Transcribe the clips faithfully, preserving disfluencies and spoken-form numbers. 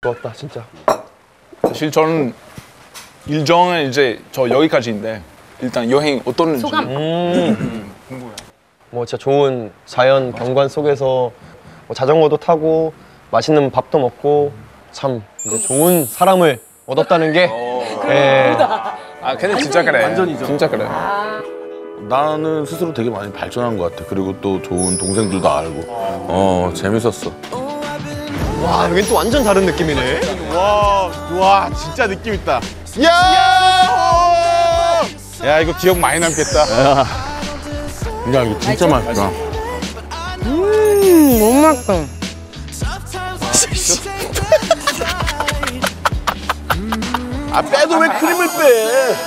좋았다 진짜. 사실 저는 일정은 이제 저 여기까지인데 일단 여행 어떤지 소감. 음. 궁금해요. 뭐 진짜 좋은 자연 경관 속에서 뭐 자전거도 타고 맛있는 밥도 먹고 참 이제 좋은 사람을 얻었다는 게. 예. 아 근데 진짜 그래. 완전이죠. 진짜 그래. 나는 스스로 되게 많이 발전한 것 같아. 그리고 또 좋은 동생들도 알고. 어 재밌었어. 와 여긴 또 완전 다른 느낌이네. 와, 와 진짜 느낌 있다. 야! 야 이거 기억 많이 남겠다. 야 이거 진짜 맛있다. 음, 너무 맛있다. 아 빼도 왜 크림을 빼?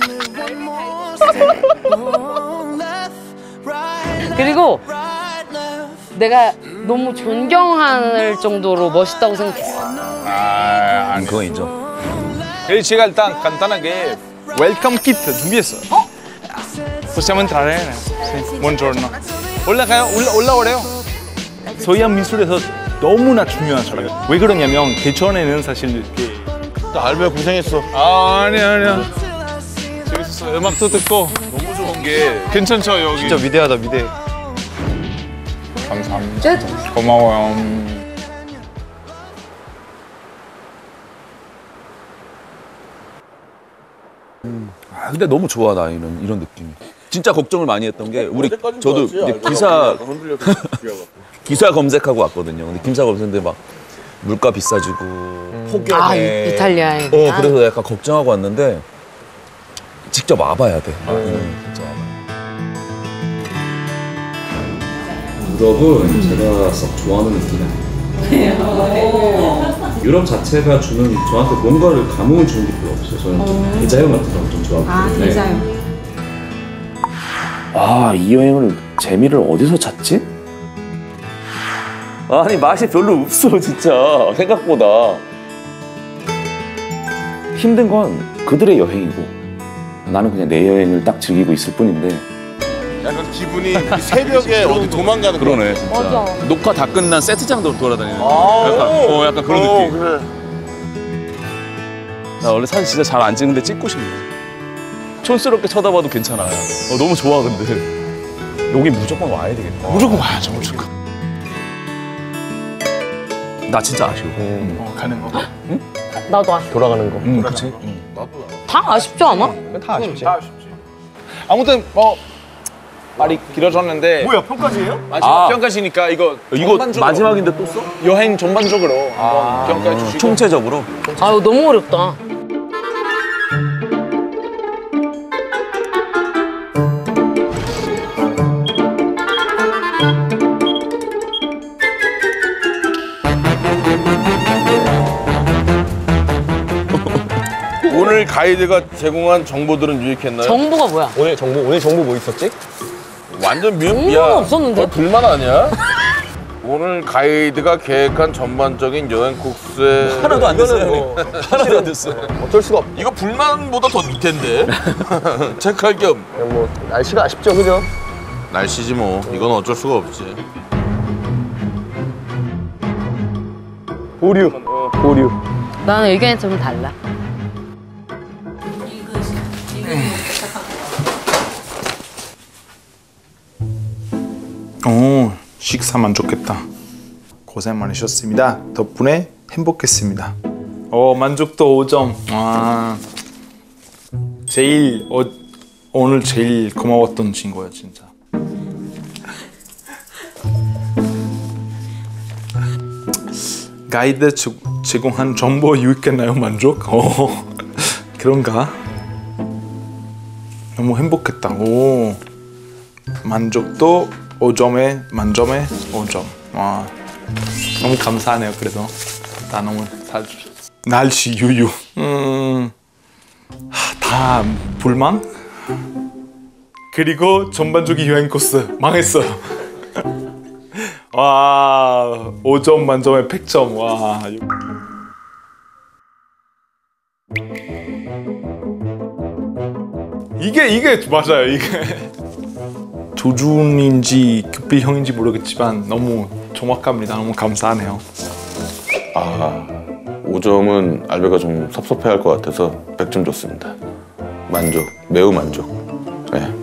그리고 내가 너무 존경할 정도로 멋있다고 생각했어. 아, 아니, 그건 인정. 그래서 제가 일단 간단하게 웰컴 키트 준비했어요. 어? possiamo entrare? Sì. Buongiorno. 올라가요? 올라 올라오래요. 서양 미술에서 너무나 중요하잖아요. 왜 그러냐면 대전에는 사실 이렇게 알베 고생했어. 아 아니야 아니야. 재밌었어요. 음악도 듣고 너무 좋은 게 괜찮죠 여기. 진짜 위대하다 위대. 감사합니다. 고마워요. 아, 근데 너무 좋아 나 이런 이런 느낌이. 진짜 걱정을 많이 했던 게 우리 저도 이제 기사 기사 검색하고 왔거든요. 근데 기사 검색인데 막 물가 비싸지고 폭염에 아, 이, 이탈리아에. 어 그래서 약간 걱정하고 왔는데 직접 와봐야 돼. 음, 진짜 와봐야 돼. 유럽은 제가 썩 좋아하는 느낌이 아니에요. 유럽 자체가 주는 저한테 뭔가를 감흥을 주는 게 별로 없어요. 저는 좀 대자연 같은 걸 좀 좋아하고. 아, 대자연. 아, 이 여행을 재미를 어디서 찾지? 아니 맛이 별로 없어 진짜 생각보다. 힘든 건 그들의 여행이고 나는 그냥 내 여행을 딱 즐기고 있을 뿐인데. 약간 기분이 새벽에 어디 도망가는 거. 그러네 진짜. 맞아. 녹화 다 끝난 세트장도 돌아다니는 아 약간, 어, 약간 그런 어, 느낌. 그래. 나 원래 사진 진짜 잘 안 찍는데 찍고 싶네. 촌스럽게 쳐다봐도 괜찮아. 어, 너무 좋아 근데. 여기 무조건 와야 되겠다. 무조건 와야죠 무조건. 나 진짜 아쉬워. 음. 어, 가는 거. 응? 나도 아쉽. 돌아가는 거. 응, 그치. 다 아쉽지 않아? 다 아쉽지. 다 아쉽지. 아무튼 뭐 말이 길어졌는데 뭐야 평가지예요? 마지막 아. 평가시니까 이거 이거 전반적으로 마지막인데 또 써? 여행 전반적으로 한번 평가해 주시고. 총체적으로? 아유, 너무 어렵다. 오늘 가이드가 제공한 정보들은 유익했나요? 정보가 뭐야? 오늘 정보 오늘 정보 뭐 있었지? 완전 미, 정보가 야, 없었는데? 어, 불만 아니야? 오늘 가이드가 계획한 전반적인 여행 코스에 하나도 안 됐어요. 뭐 하나도 안 됐어요. 어쩔 수가 없. 이거 불만보다 더 밑인데 체크할 겸 그냥 뭐 날씨가 아쉽죠, 그죠? 날씨지 뭐 이건 어쩔 수가 없지. 보류. 보류. 나는 의견이 좀 달라. 오, 식사 만족했다. 고생 많으셨습니다. 덕분에 행복했습니다. 어, 만족도 오 점. 아, 제일 어, 오늘 제일 고마웠던 친구야 진짜. 가이드 제공한 정보 유익했나요? 만족? 어, 그런가? 너무 행복했다. 오, 만족도 오 점에 만점에 오 점. 와, 너무 감사하네요. 그래도 다 너무 잘 주셨어. 날씨 유유. 음, 하, 다 불만? 그리고 전반적인 여행 코스 망했어요. 와, 오 점 만점에 백 점. 와. 이게 이게 맞아요. 이게. 조준인지 규필 형인지 모르겠지만 너무 정확합니다. 너무 감사하네요. 아, 오 점은 알베가 좀 섭섭해할 것 같아서 백 점 줬습니다. 만족, 매우 만족. 네.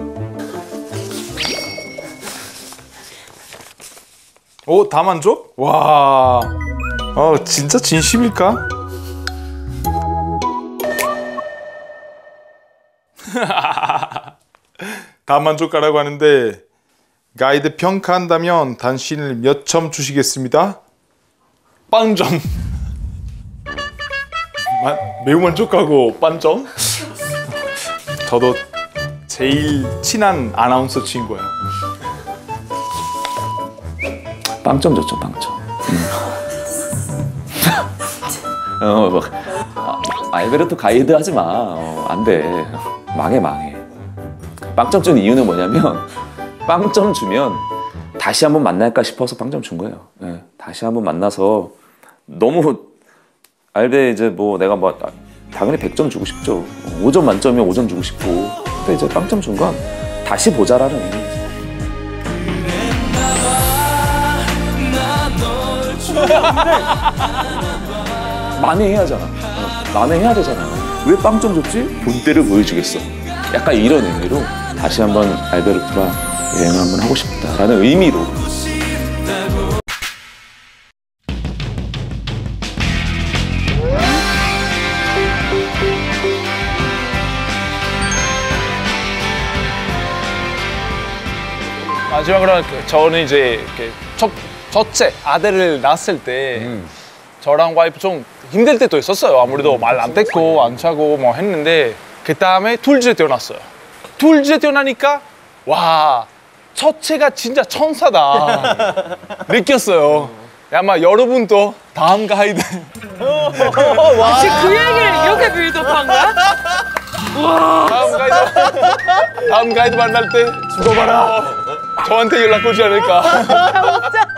오, 다 만족? 와, 어, 진짜 진심일까? 다 만족가라고 하는데 가이드 평가한다면 당신을 몇 점 주시겠습니다? 빵점. 마, 매우 만족하고 빵점? 저도 제일 친한 아나운서 친구예요. 빵점 줬죠, 빵점. 어, 막, 아, 알베르토 가이드 하지 마. 어, 안 돼. 망해, 망해. 빵점 준 이유는 뭐냐면, 빵점 주면 다시 한번 만날까 싶어서 빵점 준 거예요. 네, 다시 한번 만나서 너무, 알베 이제 뭐 내가 뭐, 당연히 백 점 주고 싶죠. 오 점 만점이면 오 점 주고 싶고. 근데 이제 빵점 준 건 다시 보자라는 의미예요. 만회해야잖아. 어, 만회해야 되잖아. 왜 빵점 줬지? 본때를 보여주겠어. 약간 이런 의미로 다시 한번 알베르토랑 여행을 한번 하고 싶다라는 의미로. 마지막으로 저는 이제 이렇게 첫, 첫째 아들을 낳았을 때 음. 저랑 와이프 좀 힘들 때도 있었어요. 아무래도 말 안 듣고 안 차고 뭐 했는데 그 다음에 둘째 태어났어요. 둘째 태어나니까 와 첫째가 진짜 천사다 느꼈어요. 아마 여러분도 다음 가이드 혹시 그 얘기를 이렇게 빌드업한 거야? 다음 가이드 다음 가이드 만날 때 죽어봐라 저한테 연락 오지 않을까.